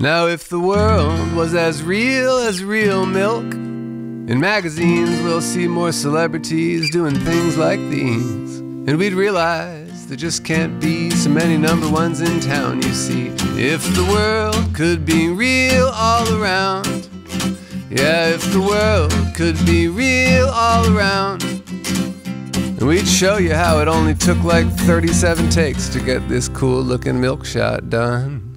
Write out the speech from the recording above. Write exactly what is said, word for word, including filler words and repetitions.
Now if the world was as real as real milk, in magazines we'll see more celebrities doing things like these, and we'd realize there just can't be so many number ones in town, you see. If the world could be real all around, yeah, if the world could be real all around, and we'd show you how it only took like thirty-seven takes to get this cool looking milk shot done.